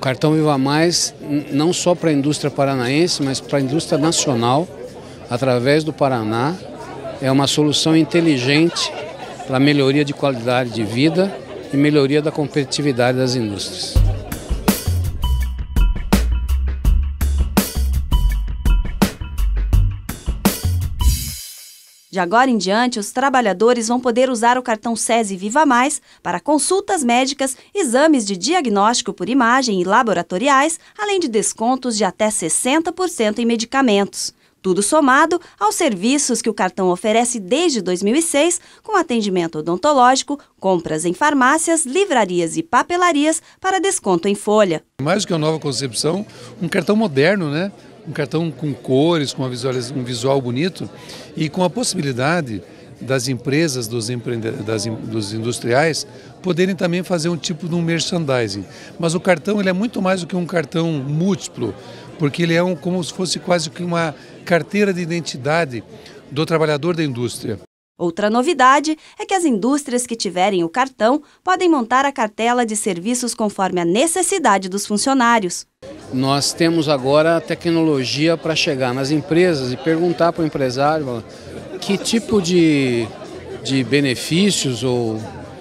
cartão Viva Mais, não só para a indústria paranaense, mas para a indústria nacional, através do Paraná, é uma solução inteligente para a melhoria de qualidade de vida e melhoria da competitividade das indústrias. De agora em diante, os trabalhadores vão poder usar o cartão SESI Viva Mais para consultas médicas, exames de diagnóstico por imagem e laboratoriais, além de descontos de até 60% em medicamentos. Tudo somado aos serviços que o cartão oferece desde 2006, com atendimento odontológico, compras em farmácias, livrarias e papelarias para desconto em folha. Mais do que uma nova concepção, um cartão moderno, né? Um cartão com cores, com um visual bonito e com a possibilidade das empresas, dos industriais, poderem também fazer um tipo de um merchandising. Mas o cartão ele é muito mais do que um cartão múltiplo, porque ele é como se fosse quase que uma carteira de identidade do trabalhador da indústria. Outra novidade é que as indústrias que tiverem o cartão podem montar a cartela de serviços conforme a necessidade dos funcionários. Nós temos agora a tecnologia para chegar nas empresas e perguntar para o empresário que tipo de benefícios ou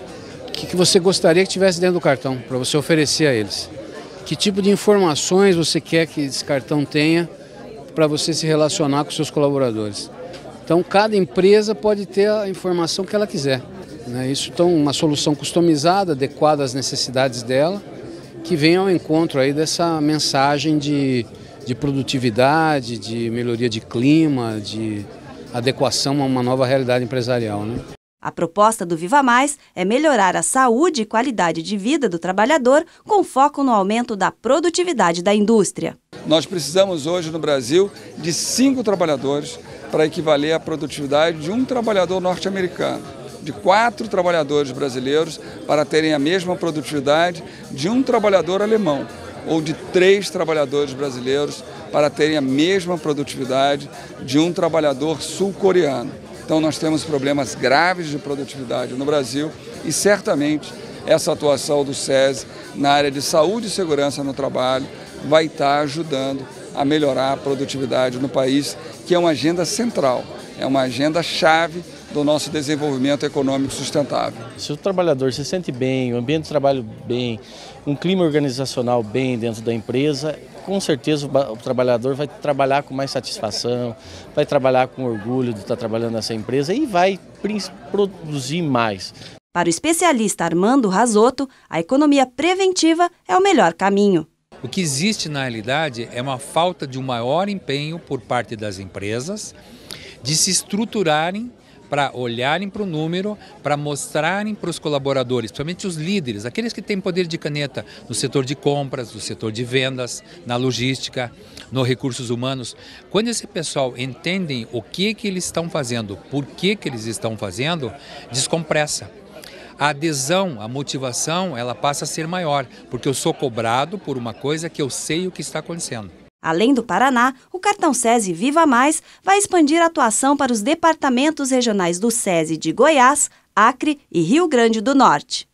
o que você gostaria que tivesse dentro do cartão para você oferecer a eles. Que tipo de informações você quer que esse cartão tenha para você se relacionar com seus colaboradores. Então, cada empresa pode ter a informação que ela quiser, né? Isso é uma solução customizada, adequada às necessidades dela, que vem ao encontro aí dessa mensagem de produtividade, de melhoria de clima, de adequação a uma nova realidade empresarial, né? A proposta do Viva Mais é melhorar a saúde e qualidade de vida do trabalhador com foco no aumento da produtividade da indústria. Nós precisamos hoje no Brasil de 5 trabalhadores para equivaler à produtividade de um trabalhador norte-americano, de 4 trabalhadores brasileiros para terem a mesma produtividade de um trabalhador alemão, ou de 3 trabalhadores brasileiros para terem a mesma produtividade de um trabalhador sul-coreano. Então nós temos problemas graves de produtividade no Brasil e certamente essa atuação do SESI na área de saúde e segurança no trabalho vai estar ajudando a melhorar a produtividade no país, que é uma agenda central, é uma agenda chave do nosso desenvolvimento econômico sustentável. Se o trabalhador se sente bem, o ambiente de trabalho bem, um clima organizacional bem dentro da empresa, com certeza o trabalhador vai trabalhar com mais satisfação, vai trabalhar com orgulho de estar trabalhando nessa empresa e vai produzir mais. Para o especialista Armando Razotto, a economia preventiva é o melhor caminho. O que existe na realidade é uma falta de um maior empenho por parte das empresas de se estruturarem para olharem para o número, para mostrarem para os colaboradores, principalmente os líderes, aqueles que têm poder de caneta no setor de compras, no setor de vendas, na logística, nos recursos humanos. Quando esse pessoal entendem o que eles estão fazendo, por que eles estão fazendo, descompressa. A adesão, a motivação, ela passa a ser maior, porque eu sou cobrado por uma coisa que eu sei o que está acontecendo. Além do Paraná, o cartão SESI Viva Mais vai expandir a atuação para os departamentos regionais do SESI de Goiás, Acre e Rio Grande do Norte.